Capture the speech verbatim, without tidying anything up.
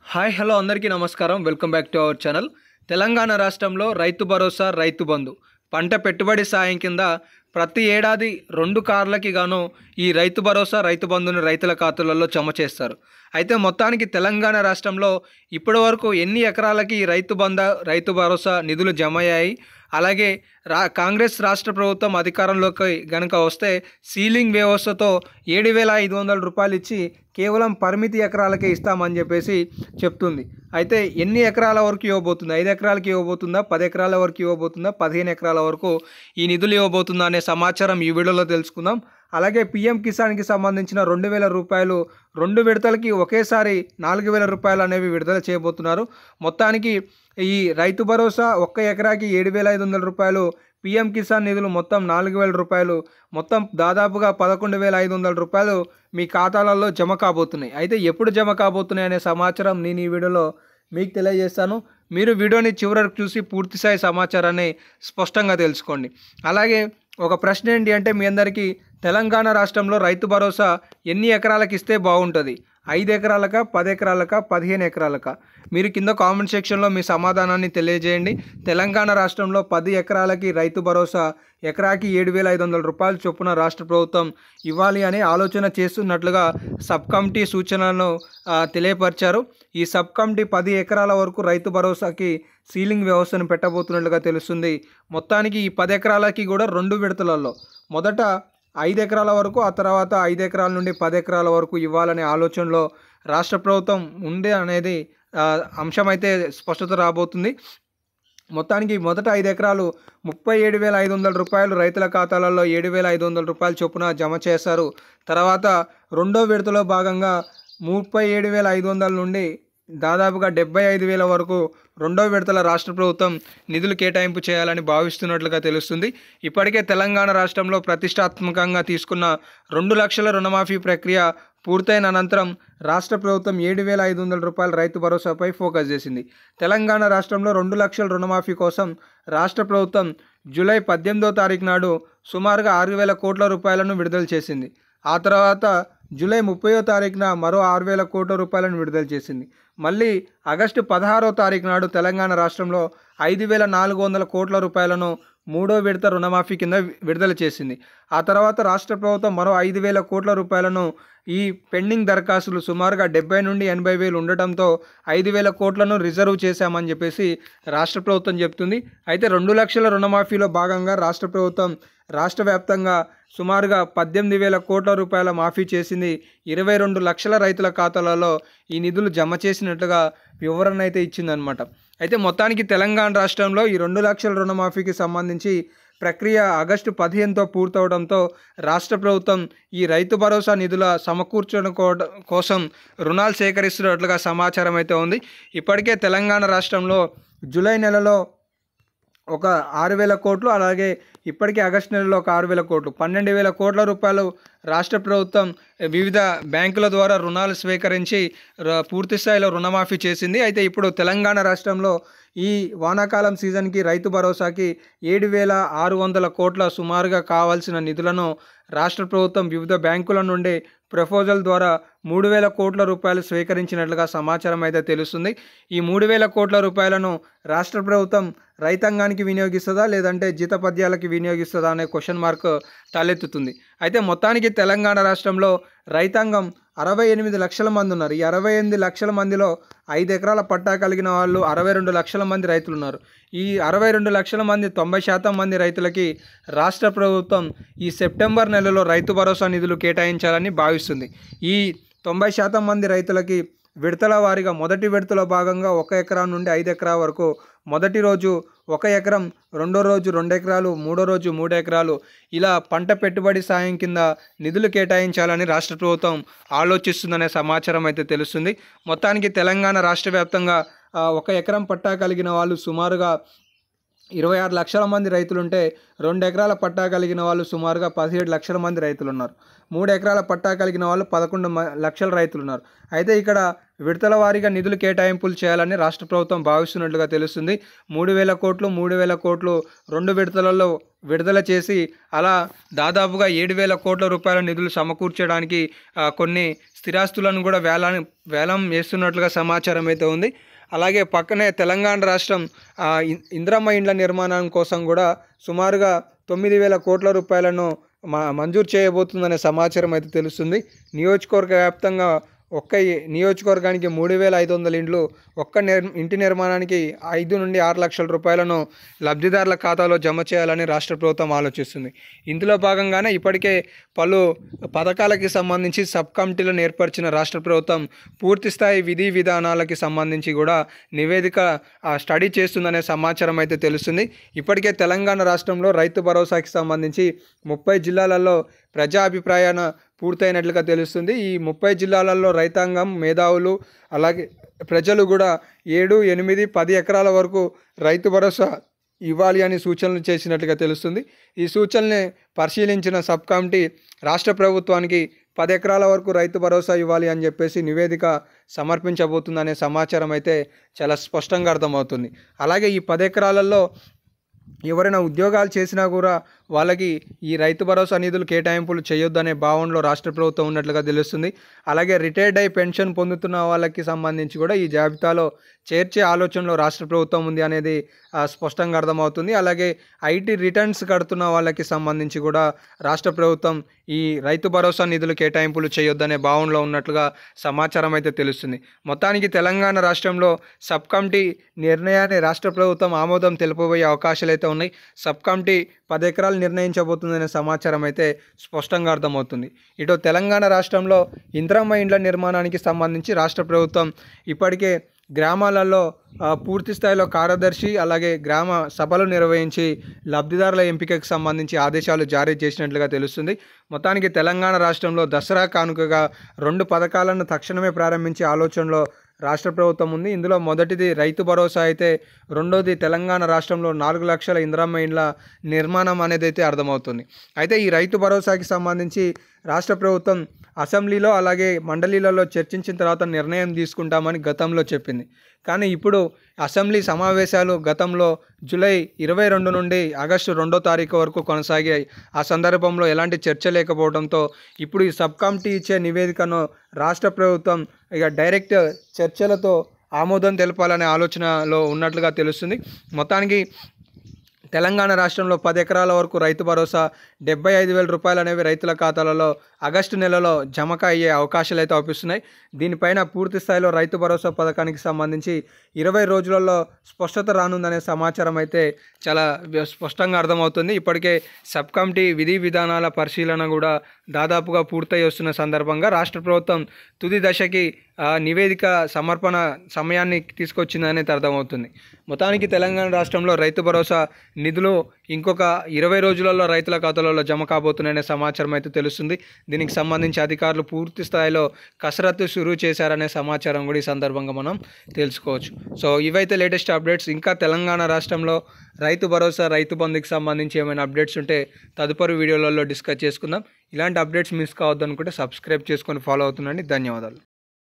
Hi hello అందరికీ నమస్కారం. Welcome back to our channel. Telangana రాష్ట్రంలో రైతు భరోసా, రైతు బంధు పంట పెట్టుబడి సాయం కింద ప్రతి ఏడాది రెండు కార్లకి గాను ఈ రైతు భరోసా, రైతు బంధుని రైతుల ఖాతాలలో జమ చేస్తారు. అయితే మొత్తానికి తెలంగాణ రాష్ట్రంలో ఇప్పటి వరకు ఎన్ని ఎకరాలకి ఈ రైతు బంధ, రైతు భరోసా నిధులు జమ అయ్యాయి? అలాగే రా కాంగ్రెస్ రాష్ట్ర ప్రభుత్వం అధికారంలోకి గనక వస్తే సీలింగ్ వ్యవస్థతో ఏడు వేల ఐదు వందల రూపాయలు ఇచ్చి కేవలం పరిమితి ఎకరాలకే ఇస్తామని చెప్పేసి చెప్తుంది. అయితే ఎన్ని ఎకరాల వరకు ఇవ్వబోతుంది? ఐదు ఎకరాలకి ఇవ్వబోతుందా? పది ఎకరాల వరకు ఇవ్వబోతుందా? పదిహేను ఎకరాల వరకు ఈ నిధులు ఇవ్వబోతుందా అనే సమాచారం ఈ వీడియోలో తెలుసుకుందాం. అలాగే పీఎం కిసాన్కి సంబంధించిన రెండు వేల రూపాయలు రెండు విడతలకి ఒకేసారి నాలుగు వేల రూపాయలు అనేవి విడుదల చేయబోతున్నారు. మొత్తానికి ఈ రైతు భరోసా ఒక్క ఎకరాకి ఏడు వేల ఐదు వందల రూపాయలు, పీఎం కిసాన్ నిధులు మొత్తం నాలుగు వేల రూపాయలు, మొత్తం దాదాపుగా పదకొండు వేల ఐదు వందల రూపాయలు మీ ఖాతాలలో జమ కాబోతున్నాయి. అయితే ఎప్పుడు జమ కాబోతున్నాయి అనే సమాచారం నేను ఈ వీడియోలో మీకు తెలియజేస్తాను. మీరు వీడియోని చివరకు చూసి పూర్తిస్థాయి సమాచారాన్ని స్పష్టంగా తెలుసుకోండి. అలాగే ఒక ప్రశ్న ఏంటి అంటే, మీ అందరికీ తెలంగాణ రాష్ట్రంలో రైతు భరోసా ఎన్ని ఎకరాలకు ఇస్తే బాగుంటుంది? ఐదు ఎకరాలకా, పది ఎకరాలకా, పదిహేను ఎకరాలకా? మీరు కింద కామెంట్ సెక్షన్లో మీ సమాధానాన్ని తెలియజేయండి. తెలంగాణ రాష్ట్రంలో పది ఎకరాలకి రైతు భరోసా ఎకరాకి ఏడు వేల ఐదు వందల రూపాయలు చొప్పున రాష్ట్ర ప్రభుత్వం ఇవ్వాలి అని ఆలోచన చేస్తున్నట్లుగా సబ్ కమిటీ సూచనలను తెలియపరిచారు. ఈ సబ్ కమిటీ పది ఎకరాల వరకు రైతు భరోసాకి సీలింగ్ వ్యవస్థను పెట్టబోతున్నట్లుగా తెలుస్తుంది. మొత్తానికి ఈ పది ఎకరాలకి కూడా రెండు విడతలలో మొదట ఐదు ఎకరాల వరకు, ఆ తర్వాత ఐదు ఎకరాల నుండి పది ఎకరాల వరకు ఇవ్వాలనే ఆలోచనలో రాష్ట్ర ప్రభుత్వం ఉంది అనేది అంశం అయితే స్పష్టత రాబోతుంది. మొత్తానికి మొదట ఐదు ఎకరాలు ముప్పై ఏడు వేల ఐదు వందల రూపాయలు రైతుల ఖాతాలలో ఏడు వేల ఐదు వందల రూపాయల చొప్పున జమ చేశారు. తర్వాత రెండో విడతలో భాగంగా ముప్పై ఏడు వేల ఐదు వందల నుండి దాదాపుగా డెబ్బై ఐదు వేల వరకు రెండో విడతల రాష్ట్ర ప్రభుత్వం నిధులు కేటాయింపు చేయాలని భావిస్తున్నట్లుగా తెలుస్తుంది. ఇప్పటికే తెలంగాణ రాష్ట్రంలో ప్రతిష్టాత్మకంగా తీసుకున్న రెండు లక్షల రుణమాఫీ ప్రక్రియ పూర్తయిన అనంతరం రాష్ట్ర ప్రభుత్వం ఏడు వేల ఐదు వందల రూపాయల రైతు భరోసాపై ఫోకస్ చేసింది. తెలంగాణ రాష్ట్రంలో రెండు లక్షల రుణమాఫీ కోసం రాష్ట్ర ప్రభుత్వం జూలై పద్దెనిమిదో తారీఖు నాడు సుమారుగా ఆరు వేల కోట్ల రూపాయలను విడుదల చేసింది. ఆ తర్వాత జూలై ముప్పయో తారీఖున మరో ఆరు వేల కోట్ల రూపాయలను విడుదల చేసింది. మళ్ళీ ఆగస్టు పదహారో తారీఖు నాడు తెలంగాణ రాష్ట్రంలో ఐదు వేల నాలుగు వందల కోట్ల రూపాయలను మూడో విడత రుణమాఫీ కింద విడుదల చేసింది. ఆ తర్వాత రాష్ట్ర ప్రభుత్వం మరో ఐదు వేల కోట్ల రూపాయలను ఈ పెండింగ్ దరఖాస్తులు సుమారుగా డెబ్బై నుండి ఎనభై వేలు ఉండటంతో ఐదు వేల కోట్లను రిజర్వ్ చేశామని చెప్పేసి రాష్ట్ర ప్రభుత్వం చెప్తుంది. అయితే రెండు లక్షల రుణమాఫీలో భాగంగా రాష్ట్ర ప్రభుత్వం రాష్ట్ర వ్యాప్తంగా సుమారుగా పద్దెనిమిది వేల కోట్ల రూపాయల మాఫీ చేసింది. ఇరవై రెండు లక్షల రైతుల ఖాతాలలో ఈ నిధులు జమ చేసినట్లుగా వివరణ అయితే ఇచ్చిందనమాట. అయితే మొత్తానికి తెలంగాణ రాష్ట్రంలో ఈ రెండు లక్షల రుణమాఫీకి సంబంధించి ప్రక్రియ ఆగస్టు పదిహేనుతో పూర్తవడంతో రాష్ట్ర ప్రభుత్వం ఈ రైతు భరోసా నిధుల సమకూర్చడం కోసం రుణాలు సేకరిస్తున్నట్లుగా సమాచారం అయితే ఉంది. ఇప్పటికే తెలంగాణ రాష్ట్రంలో జూలై నెలలో ఒక ఆరు వేల కోట్లు, అలాగే ఇప్పటికే ఆగస్టు నెలలో ఒక ఆరు వేల కోట్లు, పన్నెండు వేల కోట్ల రూపాయలు రాష్ట్ర ప్రభుత్వం వివిధ బ్యాంకుల ద్వారా రుణాలు స్వీకరించి పూర్తి స్థాయిలో రుణమాఫీ చేసింది. అయితే ఇప్పుడు తెలంగాణ రాష్ట్రంలో ఈ వానాకాలం సీజన్కి రైతు భరోసాకి ఏడు వేల ఆరు వందల కోట్ల సుమారుగా కావాల్సిన నిధులను రాష్ట్ర ప్రభుత్వం వివిధ బ్యాంకుల నుండి ప్రపోజల్ ద్వారా మూడు వేల కోట్ల రూపాయలు స్వీకరించినట్లుగా సమాచారం అయితే తెలుస్తుంది. ఈ మూడు వేల కోట్ల రూపాయలను రాష్ట్ర ప్రభుత్వం రైతాంగానికి వినియోగిస్తుందా, లేదంటే జీతపద్యాలకి వినియోగిస్తుందా అనే క్వశ్చన్ మార్క్ తలెత్తుతుంది. అయితే మొత్తానికి తెలంగాణ రాష్ట్రంలో రైతాంగం అరవై ఎనిమిది లక్షల మంది ఉన్నారు. ఈ అరవై ఎనిమిది లక్షల మందిలో ఐదు ఎకరాల పట్టా కలిగిన వాళ్ళు అరవై రెండు లక్షల మంది రైతులు ఉన్నారు. ఈ అరవై రెండు లక్షల మంది తొంభై శాతం మంది రైతులకి రాష్ట్ర ప్రభుత్వం ఈ సెప్టెంబర్ నెలలో రైతు భరోసా నిధులు కేటాయించాలని భావిస్తుంది. ఈ తొంభై శాతం మంది రైతులకి విడతల వారీగా మొదటి విడతలో భాగంగా ఒక ఎకరా నుండి ఐదు ఎకరా వరకు మొదటి రోజు ఒక ఎకరం, రెండో రోజు రెండు ఎకరాలు, మూడో రోజు మూడు ఎకరాలు ఇలా పంట పెట్టుబడి సాయం కింద నిధులు కేటాయించాలని రాష్ట్ర ప్రభుత్వం ఆలోచిస్తుందనే సమాచారం అయితే తెలుస్తుంది. మొత్తానికి తెలంగాణ రాష్ట్ర వ్యాప్తంగా ఒక ఎకరం పట్టా కలిగిన వాళ్ళు సుమారుగా ఇరవై ఆరు లక్షల మంది రైతులుంటే, రెండు ఎకరాల పట్టా కలిగిన వాళ్ళు సుమారుగా పదిహేడు లక్షల మంది రైతులు ఉన్నారు. మూడు ఎకరాల పట్టా కలిగిన వాళ్ళు పదకొండు లక్షల రైతులు ఉన్నారు. అయితే ఇక్కడ విడతల వారీగా నిధులు కేటాయింపులు చేయాలని రాష్ట్ర ప్రభుత్వం భావిస్తున్నట్లుగా తెలుస్తుంది. మూడు వేల కోట్లు మూడు వేల కోట్లు రెండు విడతలలో విడుదల చేసి అలా దాదాపుగా ఏడు వేల కోట్ల రూపాయల నిధులు సమకూర్చడానికి కొన్ని స్థిరాస్తులను కూడా వేలా వేలం వేస్తున్నట్లుగా సమాచారం అయితే ఉంది. అలాగే పక్కనే తెలంగాణ రాష్ట్రం ఇందిరమ్మ ఇండ్ల నిర్మాణం కోసం కూడా సుమారుగా తొమ్మిది వేల కోట్ల రూపాయలను మంజూరు చేయబోతుందనే సమాచారం అయితే తెలుస్తుంది. నియోజకవర్గ వ్యాప్తంగా ఒక్క నియోజకవర్గానికి మూడు వేల ఐదు వందల ఇండ్లు ఒక్క నిర్ ఇంటి నిర్మాణానికి ఐదు నుండి ఆరు లక్షల రూపాయలను లబ్ధిదారుల ఖాతాలో జమ చేయాలని రాష్ట్ర ప్రభుత్వం ఆలోచిస్తుంది. ఇందులో భాగంగానే ఇప్పటికే పలు పథకాలకి సంబంధించి సబ్ కమిటీలను ఏర్పరిచిన రాష్ట్ర ప్రభుత్వం పూర్తిస్థాయి విధి విధానాలకి సంబంధించి కూడా నివేదిక స్టడీ చేస్తుందనే సమాచారం అయితే తెలుస్తుంది. ఇప్పటికే తెలంగాణ రాష్ట్రంలో రైతు భరోసాకి సంబంధించి ముప్పై జిల్లాలలో ప్రజా అభిప్రాయాన పూర్తయినట్లుగా తెలుస్తుంది. ఈ ముప్పై జిల్లాలలో రైతాంగం, మేధావులు, అలాగే ప్రజలు కూడా ఏడు ఎనిమిది పది ఎకరాల వరకు రైతు భరోసా ఇవ్వాలి అని సూచనలు చేసినట్లుగా తెలుస్తుంది. ఈ సూచనల్ని పరిశీలించిన సబ్ కమిటీ రాష్ట్ర ప్రభుత్వానికి పది ఎకరాల వరకు రైతు భరోసా ఇవ్వాలి అని చెప్పేసి నివేదిక సమర్పించబోతుందనే సమాచారం అయితే చాలా స్పష్టంగా అర్థమవుతుంది. అలాగే ఈ పది ఎకరాలలో ఎవరైనా ఉద్యోగాలు చేసినా కూడా వాళ్ళకి ఈ రైతు భరోసా నిధులు కేటాయింపులు చేయొద్దనే భావనలో రాష్ట్ర ప్రభుత్వం ఉన్నట్లుగా తెలుస్తుంది. అలాగే రిటైర్డ్ అయి పెన్షన్ పొందుతున్న వాళ్ళకి సంబంధించి కూడా ఈ జాబితాలో చేర్చే ఆలోచనలో రాష్ట్ర ప్రభుత్వం ఉంది అనేది స్పష్టంగా అర్థమవుతుంది. అలాగే ఐటీ రిటర్న్స్ కడుతున్న వాళ్ళకి సంబంధించి కూడా రాష్ట్ర ప్రభుత్వం ఈ రైతు భరోసా నిధులు కేటాయింపులు చేయొద్దనే భావనలో ఉన్నట్లుగా సమాచారం అయితే తెలుస్తుంది. మొత్తానికి తెలంగాణ రాష్ట్రంలో సబ్ కమిటీ నిర్ణయాన్ని రాష్ట్ర ప్రభుత్వం ఆమోదం తెలుపబోయే అవకాశాలు అయితే ఉన్నాయి. సబ్ కమిటీ పది ఎకరాలు నిర్ణయించబోతుందనే సమాచారం అయితే స్పష్టంగా అర్థమవుతుంది. ఇటు తెలంగాణ రాష్ట్రంలో ఇందిరమ్మ ఇండ్ల నిర్మాణానికి సంబంధించి రాష్ట్ర ప్రభుత్వం ఇప్పటికే గ్రామాలలో పూర్తి స్థాయిలో కార్యదర్శి అలాగే గ్రామ సభలు నిర్వహించి లబ్ధిదారుల ఎంపికకు సంబంధించి ఆదేశాలు జారీ చేసినట్లుగా తెలుస్తుంది. మొత్తానికి తెలంగాణ రాష్ట్రంలో దసరా కానుకగా రెండు పథకాలను తక్షణమే ప్రారంభించే ఆలోచనలో రాష్ట్ర ప్రభుత్వం ఉంది. ఇందులో మొదటిది రైతు భరోసా అయితే రెండోది తెలంగాణ రాష్ట్రంలో నాలుగు లక్షల ఇందిరమ్మ ఇండ్ల నిర్మాణం అనేది అయితే అర్థమవుతుంది. అయితే ఈ రైతు భరోసాకి సంబంధించి రాష్ట్ర ప్రభుత్వం అసెంబ్లీలో అలాగే మండలీలలో చర్చించిన తర్వాత నిర్ణయం తీసుకుంటామని గతంలో చెప్పింది. కానీ ఇప్పుడు అసెంబ్లీ సమావేశాలు గతంలో జూలై ఇరవై రెండు నుండి ఆగస్టు రెండో తారీఖు వరకు కొనసాగాయి. ఆ సందర్భంలో ఎలాంటి చర్చ లేకపోవడంతో ఇప్పుడు ఈ సబ్ కమిటీ ఇచ్చే నివేదికను రాష్ట్ర ప్రభుత్వం ఇక డైరెక్ట్ చర్చలతో ఆమోదం తెలపాలనే ఆలోచనలో ఉన్నట్లుగా తెలుస్తుంది. మొత్తానికి తెలంగాణ రాష్ట్రంలో పది ఎకరాల వరకు రైతు భరోసా డెబ్బై ఐదు వేల రూపాయలు అనేవి రైతుల ఖాతాలలో ఆగస్టు నెలలో జమక అయ్యే అవకాశాలు అయితే అవుపిస్తున్నాయి. దీనిపైన పూర్తి స్థాయిలో రైతు భరోసా పథకానికి సంబంధించి ఇరవై రోజులలో స్పష్టత రానుందనే సమాచారం అయితే చాలా స్పష్టంగా అర్థమవుతుంది. ఇప్పటికే సబ్ కమిటీ విధి విధానాల పరిశీలన కూడా దాదాపుగా పూర్తయి వస్తున్న సందర్భంగా రాష్ట్ర ప్రభుత్వం తుది దశకి నివేదిక సమర్పణ సమయాన్ని తీసుకొచ్చిందనే అర్థమవుతుంది. మొత్తానికి తెలంగాణ రాష్ట్రంలో రైతు భరోసా నిధులు ఇంకొక ఇరవై రోజులలో రైతుల ఖాతాలలో జమ కాబోతున్నాయనే సమాచారం అయితే తెలుస్తుంది. దీనికి సంబంధించి అధికారులు పూర్తి స్థాయిలో కసరత్తు షురూ చేశారనే సమాచారం కూడా ఈ సందర్భంగా మనం తెలుసుకోవచ్చు. సో ఇవైతే లేటెస్ట్ అప్డేట్స్. ఇంకా తెలంగాణ రాష్ట్రంలో రైతు భరోసా రైతు బంధుకి సంబంధించి ఏమైనా అప్డేట్స్ ఉంటే తదుపరి వీడియోలలో డిస్కస్ చేసుకుందాం. ఇలాంటి అప్డేట్స్ మిస్ కావద్దు అనుకుంటే సబ్స్క్రైబ్ చేసుకొని ఫాలో అవుతుండండి. ధన్యవాదాలు.